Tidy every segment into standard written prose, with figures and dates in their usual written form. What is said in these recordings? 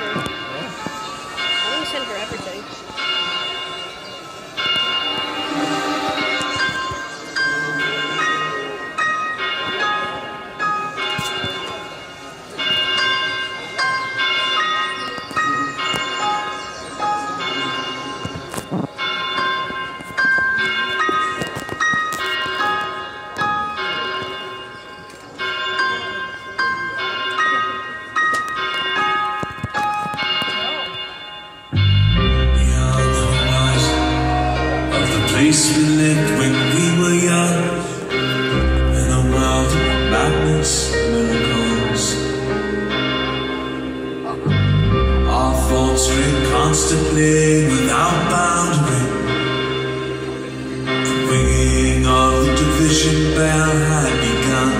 her. I'm gonna send her everything. Place we lived when we were young, in a world of madness and miracles. Our thoughts ring constantly without boundary. The ringing of the division bell had begun.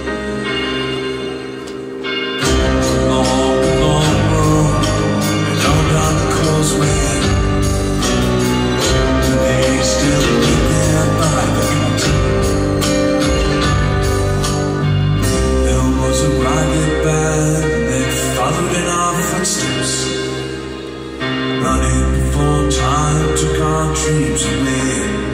Long, long road, and on down the causeway. Still be there by the fountain. There was a riot band that followed in our footsteps, running before time took our dreams away,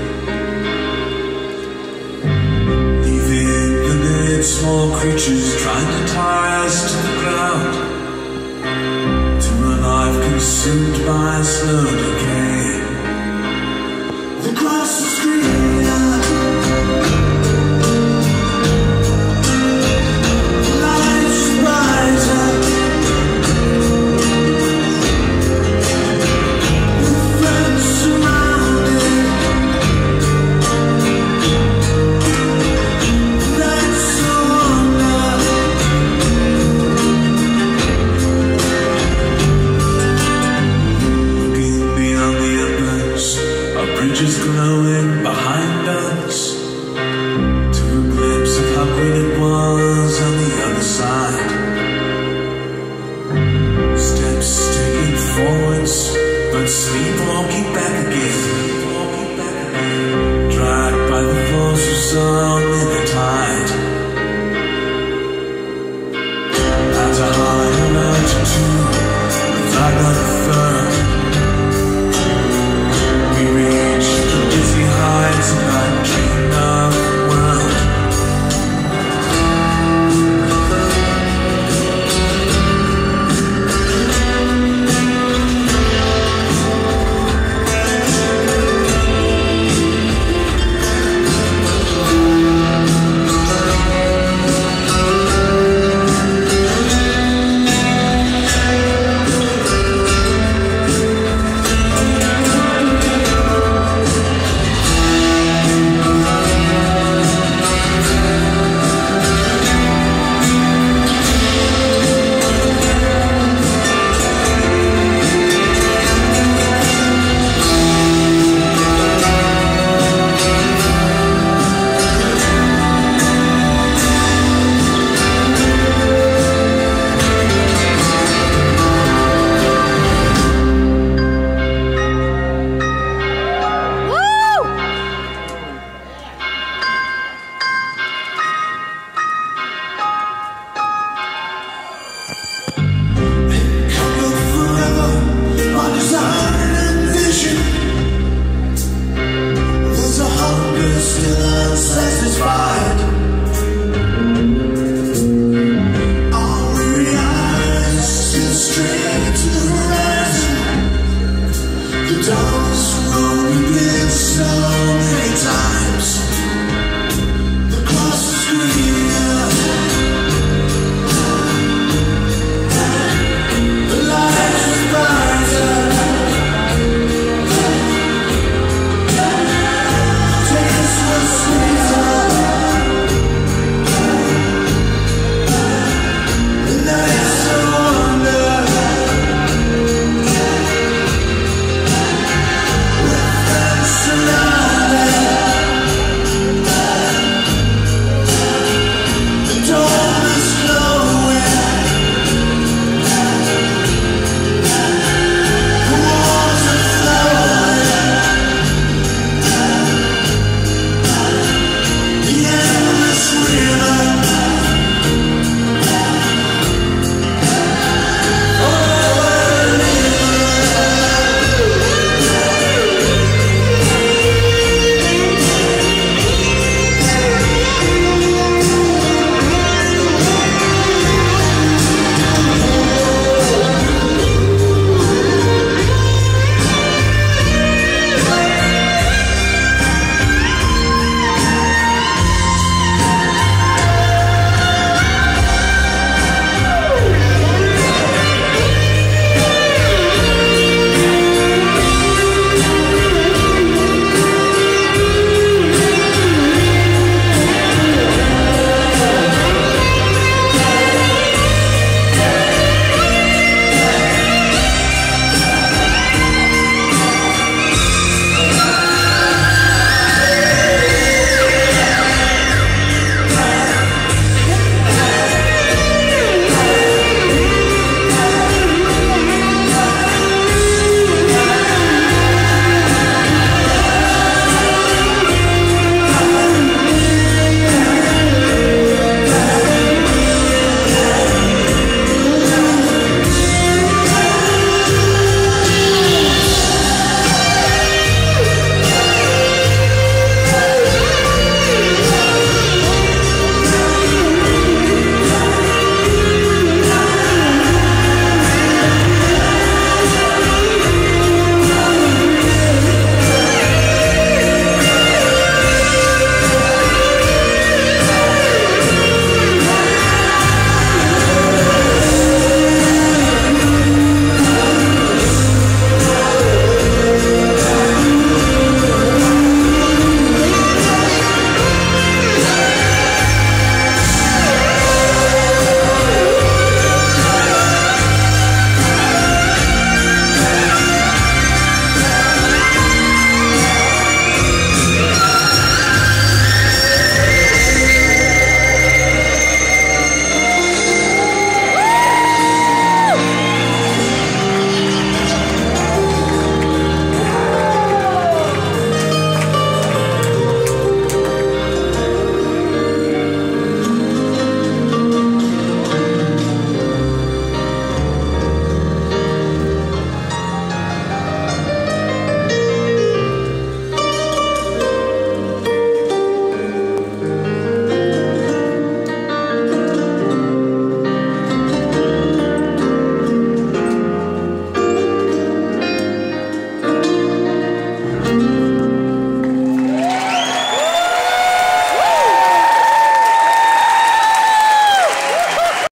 leaving the million small creatures trying to tie us to the ground, to a life consumed by slow decay. Across the street, lights rise up, with friends surrounded. That's so wonder. Looking beyond the embers, our bridges glowing behind us, to a glimpse of how green it was on the other side. Steps taken forwards, but sleepwalking